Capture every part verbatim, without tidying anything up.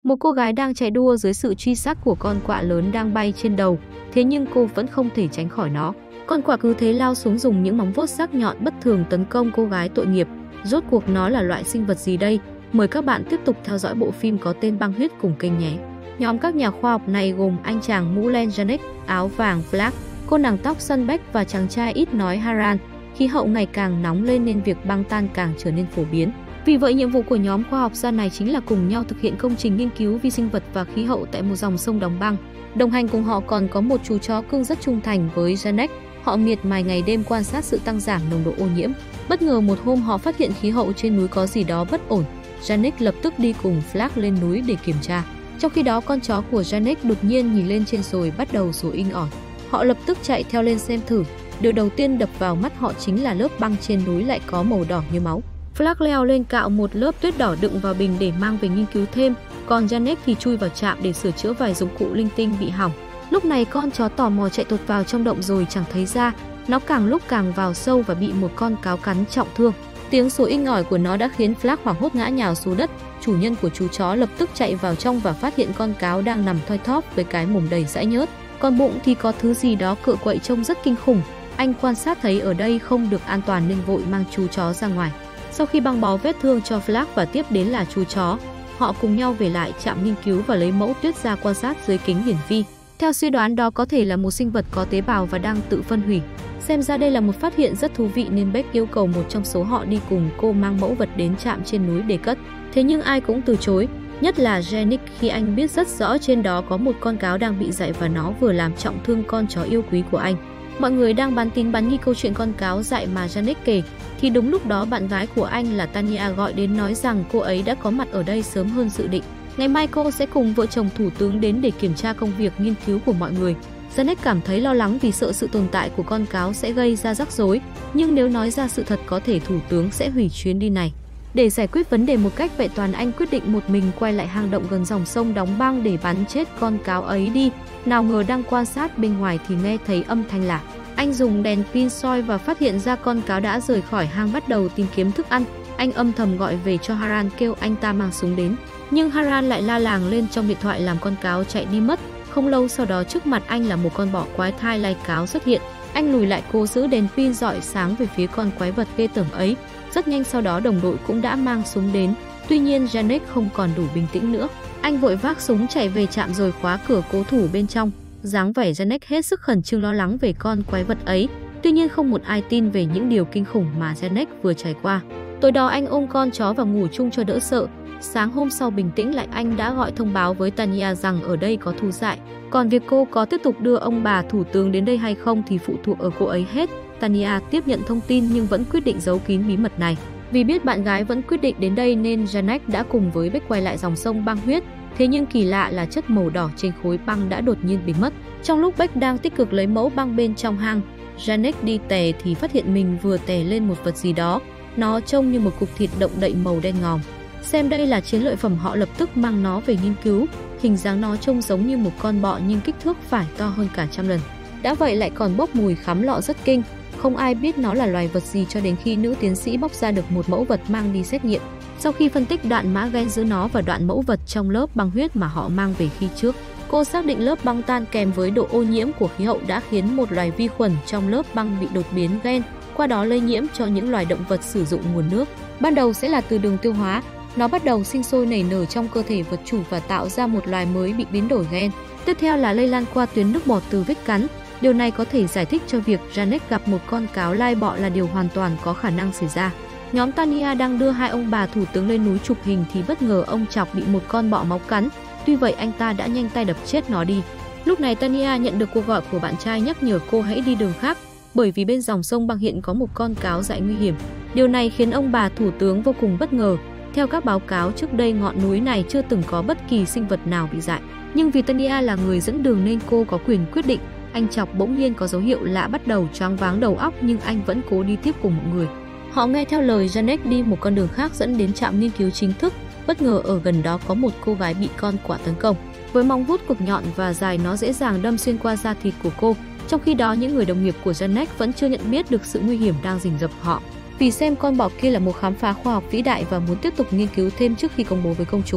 Một cô gái đang chạy đua dưới sự truy sát của con quạ lớn đang bay trên đầu, thế nhưng cô vẫn không thể tránh khỏi nó. Con quạ cứ thế lao xuống dùng những móng vuốt sắc nhọn bất thường tấn công cô gái tội nghiệp. Rốt cuộc nó là loại sinh vật gì đây? Mời các bạn tiếp tục theo dõi bộ phim có tên Băng Huyết cùng kênh nhé. Nhóm các nhà khoa học này gồm anh chàng mũ len Janek, áo vàng Flak, cô nàng tóc xoăn Beck và chàng trai ít nói Haran. Khí hậu ngày càng nóng lên nên việc băng tan càng trở nên phổ biến. Vì vậy, nhiệm vụ của nhóm khoa học gia này chính là cùng nhau thực hiện công trình nghiên cứu vi sinh vật và khí hậu tại một dòng sông đóng băng. Đồng hành cùng họ còn có một chú chó cưng rất trung thành với Janek. Họ miệt mài ngày đêm quan sát sự tăng giảm nồng độ ô nhiễm. Bất ngờ một hôm họ phát hiện khí hậu trên núi có gì đó bất ổn. Janek lập tức đi cùng Flak lên núi để kiểm tra. Trong khi đó, con chó của Janek đột nhiên nhìn lên trên rồi bắt đầu sủa inh ỏi. Họ lập tức chạy theo lên xem thử. Điều đầu tiên đập vào mắt họ chính là lớp băng trên núi lại có màu đỏ như máu. Flak leo lên cạo một lớp tuyết đỏ đựng vào bình để mang về nghiên cứu thêm, còn Janek thì chui vào trạm để sửa chữa vài dụng cụ linh tinh bị hỏng. Lúc này con chó tò mò chạy tụt vào trong động rồi chẳng thấy ra, nó càng lúc càng vào sâu và bị một con cáo cắn trọng thương. Tiếng sủa inh ỏi của nó đã khiến Flak hoảng hốt ngã nhào xuống đất. Chủ nhân của chú chó lập tức chạy vào trong và phát hiện con cáo đang nằm thoi thóp với cái mồm đầy dãi nhớt, còn bụng thì có thứ gì đó cựa quậy trông rất kinh khủng. Anh quan sát thấy ở đây không được an toàn nên vội mang chú chó ra ngoài. Sau khi băng bó vết thương cho Flak và tiếp đến là chú chó, họ cùng nhau về lại trạm nghiên cứu và lấy mẫu tuyết ra quan sát dưới kính hiển vi. Theo suy đoán, đó có thể là một sinh vật có tế bào và đang tự phân hủy. Xem ra đây là một phát hiện rất thú vị nên Beck yêu cầu một trong số họ đi cùng cô mang mẫu vật đến trạm trên núi để cất. Thế nhưng ai cũng từ chối, nhất là Janek khi anh biết rất rõ trên đó có một con cáo đang bị dại và nó vừa làm trọng thương con chó yêu quý của anh. Mọi người đang bán tín bán nghi câu chuyện con cáo dại mà Janek kể, thì đúng lúc đó bạn gái của anh là Tanya gọi đến nói rằng cô ấy đã có mặt ở đây sớm hơn dự định. Ngày mai cô sẽ cùng vợ chồng thủ tướng đến để kiểm tra công việc nghiên cứu của mọi người. Janek cảm thấy lo lắng vì sợ sự tồn tại của con cáo sẽ gây ra rắc rối, nhưng nếu nói ra sự thật có thể thủ tướng sẽ hủy chuyến đi này. Để giải quyết vấn đề một cách vẹn toàn, anh quyết định một mình quay lại hang động gần dòng sông đóng băng để bắn chết con cáo ấy đi. Nào ngờ đang quan sát bên ngoài thì nghe thấy âm thanh lạ. Anh dùng đèn pin soi và phát hiện ra con cáo đã rời khỏi hang bắt đầu tìm kiếm thức ăn. Anh âm thầm gọi về cho Haran kêu anh ta mang súng đến. Nhưng Haran lại la làng lên trong điện thoại làm con cáo chạy đi mất. Không lâu sau đó trước mặt anh là một con bọ quái thai lai cáo xuất hiện. Anh lùi lại cố giữ đèn pin rọi sáng về phía con quái vật ghê tởm ấy. Rất nhanh sau đó đồng đội cũng đã mang súng đến. Tuy nhiên Janek không còn đủ bình tĩnh nữa. Anh vội vác súng chạy về trạm rồi khóa cửa cố thủ bên trong. Dáng vẻ Janek hết sức khẩn trương lo lắng về con quái vật ấy. Tuy nhiên không một ai tin về những điều kinh khủng mà Janek vừa trải qua. Tối đó anh ôm con chó và ngủ chung cho đỡ sợ. Sáng hôm sau bình tĩnh lại, anh đã gọi thông báo với Tanya rằng ở đây có thú dại. Còn việc cô có tiếp tục đưa ông bà thủ tướng đến đây hay không thì phụ thuộc ở cô ấy hết. Tanya tiếp nhận thông tin nhưng vẫn quyết định giấu kín bí mật này. Vì biết bạn gái vẫn quyết định đến đây nên Janek đã cùng với Beck quay lại dòng sông băng huyết. Thế nhưng kỳ lạ là chất màu đỏ trên khối băng đã đột nhiên biến mất. Trong lúc Beck đang tích cực lấy mẫu băng bên trong hang, Janek đi tè thì phát hiện mình vừa tè lên một vật gì đó. Nó trông như một cục thịt động đậy màu đen ngòm. Xem đây là chiến lợi phẩm, họ lập tức mang nó về nghiên cứu. Hình dáng nó trông giống như một con bọ nhưng kích thước phải to hơn cả trăm lần. Đã vậy lại còn bốc mùi khắm lọ rất kinh. Không ai biết nó là loài vật gì cho đến khi nữ tiến sĩ bóc ra được một mẫu vật mang đi xét nghiệm. Sau khi phân tích đoạn mã gen giữa nó và đoạn mẫu vật trong lớp băng huyết mà họ mang về khi trước, cô xác định lớp băng tan kèm với độ ô nhiễm của khí hậu đã khiến một loài vi khuẩn trong lớp băng bị đột biến gen, qua đó lây nhiễm cho những loài động vật sử dụng nguồn nước. Ban đầu sẽ là từ đường tiêu hóa, nó bắt đầu sinh sôi nảy nở trong cơ thể vật chủ và tạo ra một loài mới bị biến đổi gen. Tiếp theo là lây lan qua tuyến nước bọt từ vết cắn. Điều này có thể giải thích cho việc Janek gặp một con cáo lai bọ là điều hoàn toàn có khả năng xảy ra. Nhóm Tanya đang đưa hai ông bà thủ tướng lên núi chụp hình thì bất ngờ ông Chọc bị một con bọ máu cắn. Tuy vậy anh ta đã nhanh tay đập chết nó đi. Lúc này Tanya nhận được cuộc gọi của bạn trai nhắc nhở cô hãy đi đường khác, bởi vì bên dòng sông băng hiện có một con cáo dại nguy hiểm. Điều này khiến ông bà thủ tướng vô cùng bất ngờ. Theo các báo cáo trước đây, ngọn núi này chưa từng có bất kỳ sinh vật nào bị dại. Nhưng vì Tanya là người dẫn đường nên cô có quyền quyết định. Anh Chọc bỗng nhiên có dấu hiệu lạ bắt đầu choáng váng đầu óc nhưng anh vẫn cố đi tiếp cùng mọi người. Họ nghe theo lời Janek đi một con đường khác dẫn đến trạm nghiên cứu chính thức. Bất ngờ ở gần đó có một cô gái bị con quạ tấn công. Với móng vuốt cực nhọn và dài, nó dễ dàng đâm xuyên qua da thịt của cô. Trong khi đó, những người đồng nghiệp của Janek vẫn chưa nhận biết được sự nguy hiểm đang rình rập họ. Vì xem con bọ kia là một khám phá khoa học vĩ đại và muốn tiếp tục nghiên cứu thêm trước khi công bố với công chúng.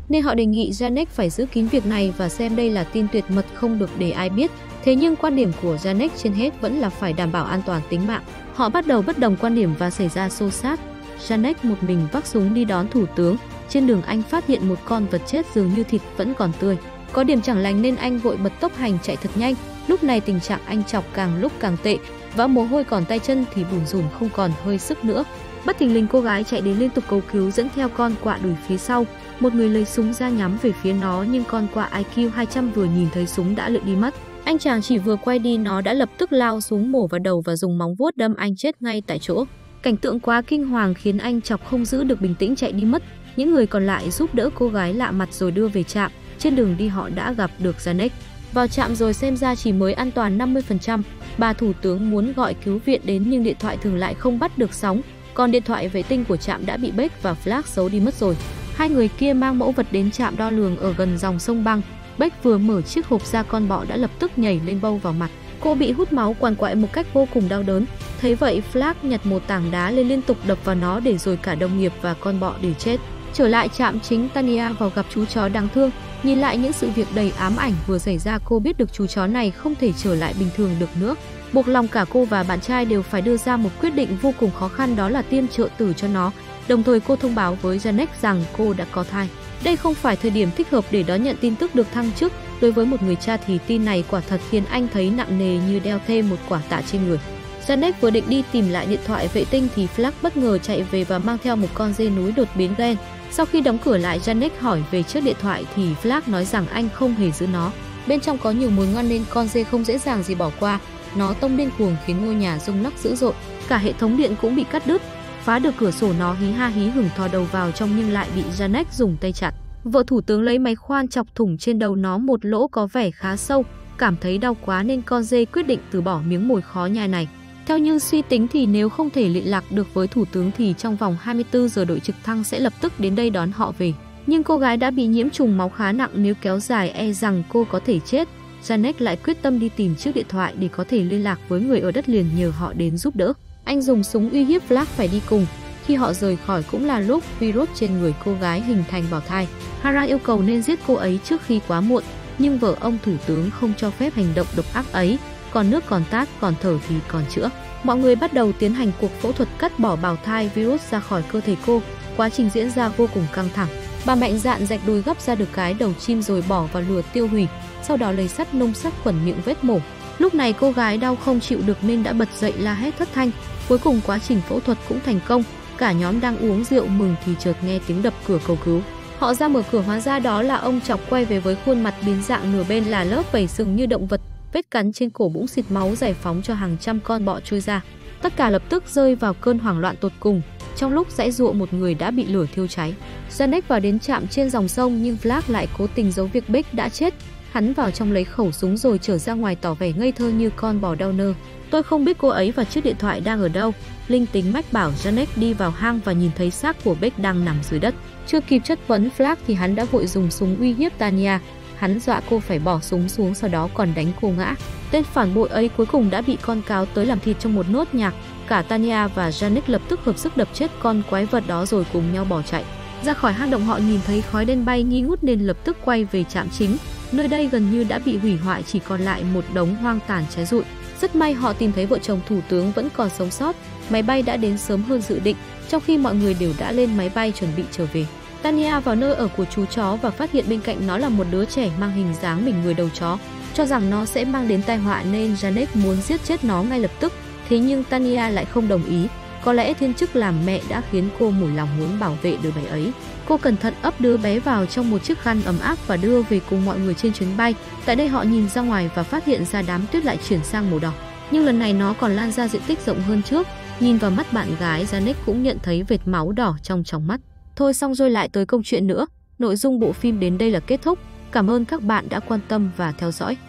nên họ đề nghị Janek phải giữ kín việc này và xem đây là tin tuyệt mật không được để ai biết. Thế nhưng quan điểm của Janek trên hết vẫn là phải đảm bảo an toàn tính mạng. Họ bắt đầu bất đồng quan điểm và xảy ra xô xát. Janek một mình vác súng đi đón thủ tướng. Trên đường anh phát hiện một con vật chết dường như thịt vẫn còn tươi. Có điểm chẳng lành nên anh vội bật tốc hành chạy thật nhanh. Lúc này tình trạng anh Chọc càng lúc càng tệ, vã mồ hôi còn tay chân thì bủn rủn không còn hơi sức nữa. Bất thình lình cô gái chạy đến liên tục cầu cứu dẫn theo con quạ đuổi phía sau. Một người lấy súng ra nhắm về phía nó nhưng con quạ i kiu hai trăm vừa nhìn thấy súng đã lượn đi mất. Anh chàng chỉ vừa quay đi nó đã lập tức lao xuống mổ vào đầu và dùng móng vuốt đâm anh chết ngay tại chỗ. Cảnh tượng quá kinh hoàng khiến anh Chọc không giữ được bình tĩnh chạy đi mất. Những người còn lại giúp đỡ cô gái lạ mặt rồi đưa về trạm. Trên đường đi họ đã gặp được Janek. Vào trạm rồi xem ra chỉ mới an toàn năm mươi phần trăm. Bà thủ tướng muốn gọi cứu viện đến nhưng điện thoại thường lại không bắt được sóng. Còn điện thoại vệ tinh của trạm đã bị Beck và Flag giấu đi mất rồi. Hai người kia mang mẫu vật đến trạm đo lường ở gần dòng sông băng. Beck vừa mở chiếc hộp ra con bọ đã lập tức nhảy lên bâu vào mặt. Cô bị hút máu quằn quại một cách vô cùng đau đớn. Thấy vậy Flag nhặt một tảng đá lên liên tục đập vào nó để rồi cả đồng nghiệp và con bọ đều chết. Trở lại trạm chính, Tanya vào gặp chú chó đáng thương. Nhìn lại những sự việc đầy ám ảnh vừa xảy ra, cô biết được chú chó này không thể trở lại bình thường được nữa. Buộc lòng cả cô và bạn trai đều phải đưa ra một quyết định vô cùng khó khăn, đó là tiêm trợ tử cho nó. Đồng thời cô thông báo với Janek rằng cô đã có thai. Đây không phải thời điểm thích hợp để đón nhận tin tức được thăng chức. Đối với một người cha thì tin này quả thật khiến anh thấy nặng nề như đeo thêm một quả tạ trên người. Janek vừa định đi tìm lại điện thoại vệ tinh thì Flag bất ngờ chạy về và mang theo một con dê núi đột biến ghen. Sau khi đóng cửa lại, Janek hỏi về chiếc điện thoại thì Flag nói rằng anh không hề giữ nó. Bên trong có nhiều mối ngon nên con dê không dễ dàng gì bỏ qua. Nó tông điên cuồng khiến ngôi nhà rung lắc dữ dội. Cả hệ thống điện cũng bị cắt đứt. Phá được cửa sổ nó hí ha hí hửng thò đầu vào trong nhưng lại bị Janek dùng tay chặn. Vợ thủ tướng lấy máy khoan chọc thủng trên đầu nó một lỗ có vẻ khá sâu. Cảm thấy đau quá nên con dê quyết định từ bỏ miếng mồi khó nhai này. Theo như suy tính thì nếu không thể liên lạc được với thủ tướng thì trong vòng hai mươi tư giờ đội trực thăng sẽ lập tức đến đây đón họ về. Nhưng cô gái đã bị nhiễm trùng máu khá nặng, nếu kéo dài e rằng cô có thể chết. Janek lại quyết tâm đi tìm chiếc điện thoại để có thể liên lạc với người ở đất liền nhờ họ đến giúp đỡ. Anh dùng súng uy hiếp Flag phải đi cùng. Khi họ rời khỏi cũng là lúc virus trên người cô gái hình thành bào thai. Hara yêu cầu nên giết cô ấy trước khi quá muộn, nhưng vợ ông thủ tướng không cho phép hành động độc ác ấy. Còn nước còn tát, còn thở thì còn chữa. Mọi người bắt đầu tiến hành cuộc phẫu thuật cắt bỏ bào thai virus ra khỏi cơ thể cô. Quá trình diễn ra vô cùng căng thẳng. Bà mạnh dạn rạch đùi gấp ra được cái đầu chim rồi bỏ vào lửa tiêu hủy. Sau đó lấy sắt nung sát khuẩn miệng vết mổ. Lúc này cô gái đau không chịu được nên đã bật dậy la hét thất thanh. Cuối cùng quá trình phẫu thuật cũng thành công. Cả nhóm đang uống rượu mừng thì chợt nghe tiếng đập cửa cầu cứu. Họ ra mở cửa, hóa ra đó là ông Chọc quay về với khuôn mặt biến dạng, nửa bên là lớp vảy sừng như động vật. Vết cắn trên cổ bũng xịt máu giải phóng cho hàng trăm con bọ trôi ra. Tất cả lập tức rơi vào cơn hoảng loạn tột cùng. Trong lúc giãy giụa, một người đã bị lửa thiêu cháy. Janek vào đến trạm trên dòng sông nhưng Flag lại cố tình giấu việc Beck đã chết. Hắn vào trong lấy khẩu súng rồi trở ra ngoài tỏ vẻ ngây thơ như con bò đau nơ. Tôi không biết cô ấy và chiếc điện thoại đang ở đâu. Linh tính mách bảo Janek đi vào hang và nhìn thấy xác của Beck đang nằm dưới đất. Chưa kịp chất vấn Flag thì hắn đã vội dùng súng uy hiếp Tanya. Hắn dọa cô phải bỏ súng xuống, sau đó còn đánh cô ngã. Tên phản bội ấy cuối cùng đã bị con cáo tới làm thịt trong một nốt nhạc. Cả Tanya và Janek lập tức hợp sức đập chết con quái vật đó rồi cùng nhau bỏ chạy. Ra khỏi hang động họ nhìn thấy khói đen bay nghi ngút nên lập tức quay về trạm chính. Nơi đây gần như đã bị hủy hoại, chỉ còn lại một đống hoang tàn cháy rụi. Rất may họ tìm thấy vợ chồng thủ tướng vẫn còn sống sót. Máy bay đã đến sớm hơn dự định, trong khi mọi người đều đã lên máy bay chuẩn bị trở về. Tanya vào nơi ở của chú chó và phát hiện bên cạnh nó là một đứa trẻ mang hình dáng mình người đầu chó. Cho rằng nó sẽ mang đến tai họa nên Janek muốn giết chết nó ngay lập tức. Thế nhưng Tanya lại không đồng ý. Có lẽ thiên chức làm mẹ đã khiến cô mủi lòng muốn bảo vệ đứa bé ấy. Cô cẩn thận ấp đứa bé vào trong một chiếc khăn ấm áp và đưa về cùng mọi người trên chuyến bay. Tại đây họ nhìn ra ngoài và phát hiện ra đám tuyết lại chuyển sang màu đỏ. Nhưng lần này nó còn lan ra diện tích rộng hơn trước. Nhìn vào mắt bạn gái, Janek cũng nhận thấy vệt máu đỏ trong tròng mắt. Thôi xong rồi lại tới câu chuyện nữa. Nội dung bộ phim đến đây là kết thúc. Cảm ơn các bạn đã quan tâm và theo dõi.